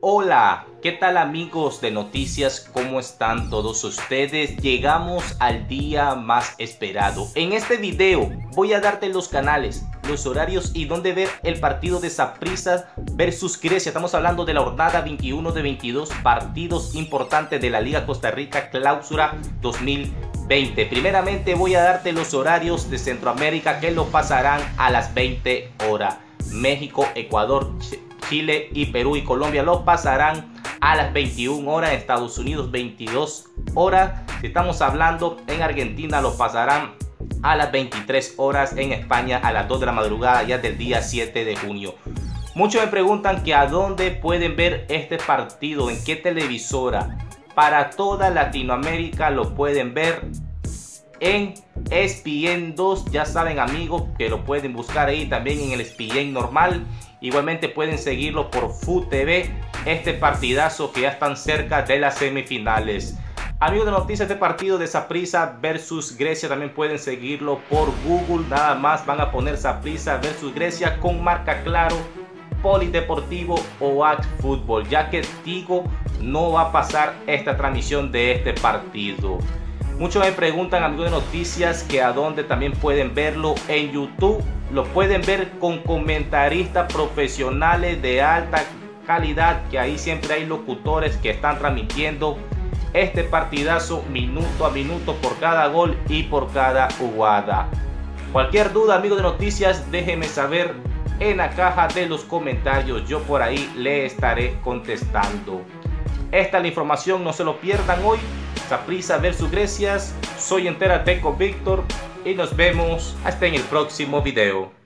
Hola, ¿qué tal amigos de noticias? ¿Cómo están todos ustedes? Llegamos al día más esperado. En este video voy a darte los canales, los horarios y dónde ver el partido de Saprissa versus Grecia. Estamos hablando de la jornada 21 de 22 partidos importantes de la Liga Costa Rica Clausura 2020. Primeramente voy a darte los horarios de Centroamérica que lo pasarán a las 20 horas. México, Ecuador, Chile y Perú y Colombia lo pasarán a las 21 horas. Estados Unidos 22 horas. Si estamos hablando en Argentina lo pasarán a las 23 horas. En España a las 2 de la madrugada ya del día 7 de junio. Muchos me preguntan que a dónde pueden ver este partido, en qué televisora. Para toda Latinoamérica lo pueden ver en ESPN 2, ya saben amigos que lo pueden buscar ahí también en el ESPN normal. Igualmente pueden seguirlo por FUTV, este partidazo que ya están cerca de las semifinales. Amigos de noticias, de partido de Saprissa versus Grecia también pueden seguirlo por Google. Nada más van a poner Saprissa versus Grecia con marca Claro, Polideportivo o Fútbol, ya que Tigo no va a pasar esta transmisión de este partido. Muchos me preguntan, amigos de noticias, que a dónde también pueden verlo. En YouTube lo pueden ver con comentaristas profesionales de alta calidad, que ahí siempre hay locutores que están transmitiendo este partidazo minuto a minuto por cada gol y por cada jugada. Cualquier duda, amigos de noticias, déjenme saber en la caja de los comentarios. Yo por ahí le estaré contestando. Esta es la información, no se lo pierdan hoy. Saprissa versus Grecia. Soy Entérate con Víctor y nos vemos hasta en el próximo video.